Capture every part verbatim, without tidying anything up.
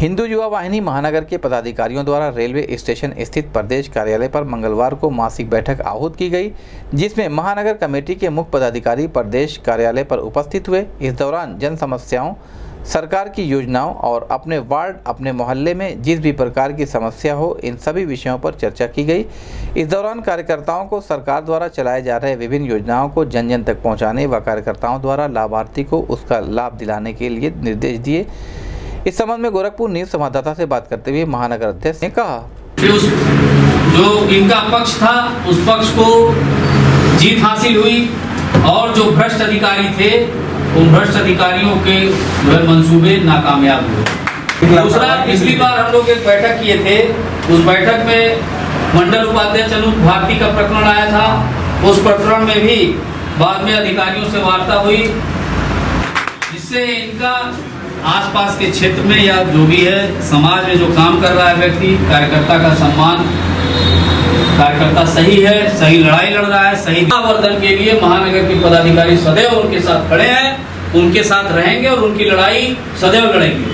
हिंदू युवा वाहिनी महानगर के पदाधिकारियों द्वारा रेलवे स्टेशन स्थित प्रदेश कार्यालय पर मंगलवार को मासिक बैठक आहूत की गई, जिसमें महानगर कमेटी के मुख्य पदाधिकारी प्रदेश कार्यालय पर उपस्थित हुए। इस दौरान जन समस्याओं, सरकार की योजनाओं और अपने वार्ड, अपने मोहल्ले में जिस भी प्रकार की समस्या हो, इन सभी विषयों पर चर्चा की गई। इस दौरान कार्यकर्ताओं को सरकार द्वारा चलाए जा रहे विभिन्न योजनाओं को जन जन तक पहुंचाने व कार्यकर्ताओं द्वारा लाभार्थी को उसका लाभ दिलाने के लिए निर्देश दिए। इस संबंध में गोरखपुर न्यूज संवाददाता से बात करते हुए महानगर अध्यक्ष ने कहा, जो इनका पक्ष था उस पक्ष को जीत हासिल हुई और जो भ्रष्ट अधिकारी थे उन भ्रष्ट अधिकारियों के मंसूबे नाकामयाब हुए। दूसरा, पिछली बार हम लोग एक बैठक किए थे, उस बैठक में मंडल उपाध्यक्ष अनूप भारती का प्रकरण आया था। उस प्रकरण में भी बाद में अधिकारियों से वार्ता हुई, जिससे इनका आसपास के क्षेत्र में या जो भी है समाज में जो काम कर रहा है व्यक्ति, कार्यकर्ता का सम्मान, कार्यकर्ता सही है, सही लड़ाई लड़ रहा है, सही वर्धन के लिए महानगर के पदाधिकारी सदैव उनके साथ खड़े हैं, उनके साथ रहेंगे और उनकी लड़ाई सदैव लड़ेंगे।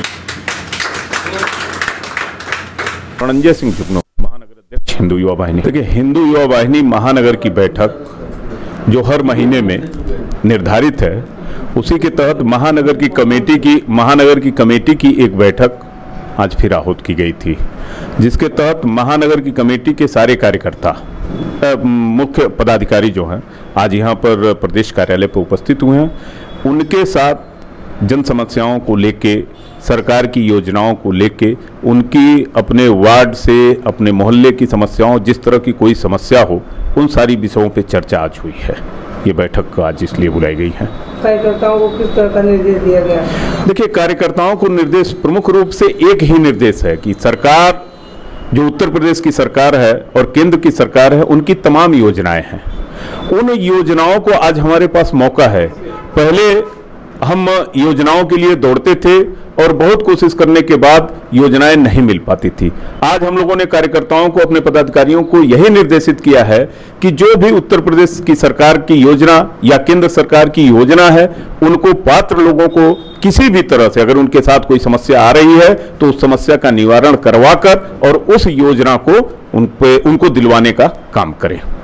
रणंजय सिंह चुकनो, महानगर अध्यक्ष हिंदू युवा वाहिनी। देखिए, हिंदू युवा वाहिनी महानगर की बैठक जो हर महीने में निर्धारित है, उसी के तहत महानगर की कमेटी की महानगर की कमेटी की एक बैठक आज फिर आहूत की गई थी, जिसके तहत महानगर की कमेटी के सारे कार्यकर्ता, मुख्य पदाधिकारी जो हैं, आज यहाँ पर प्रदेश कार्यालय पर उपस्थित हुए हैं। उनके साथ जन समस्याओं को लेके, सरकार की योजनाओं को लेके, उनकी अपने वार्ड से, अपने मोहल्ले की समस्याओं, जिस तरह की कोई समस्या हो, उन सारी विषयों पे चर्चा आज हुई है। ये बैठक आज इसलिए बुलाई गई है। कार्यकर्ताओं को किस तरह का निर्देश दिया गया? देखिए, कार्यकर्ताओं को निर्देश प्रमुख रूप से एक ही निर्देश है कि सरकार, जो उत्तर प्रदेश की सरकार है और केंद्र की सरकार है, उनकी तमाम योजनाएं हैं। उन योजनाओं को आज हमारे पास मौका है। पहले हम योजनाओं के लिए दौड़ते थे और बहुत कोशिश करने के बाद योजनाएं नहीं मिल पाती थी। आज हम लोगों ने कार्यकर्ताओं को, अपने पदाधिकारियों को यही निर्देशित किया है कि जो भी उत्तर प्रदेश की सरकार की योजना या केंद्र सरकार की योजना है, उनको पात्र लोगों को किसी भी तरह से अगर उनके साथ कोई समस्या आ रही है तो उस समस्या का निवारण करवाकर और उस योजना को उन पे उनको दिलवाने का काम करें।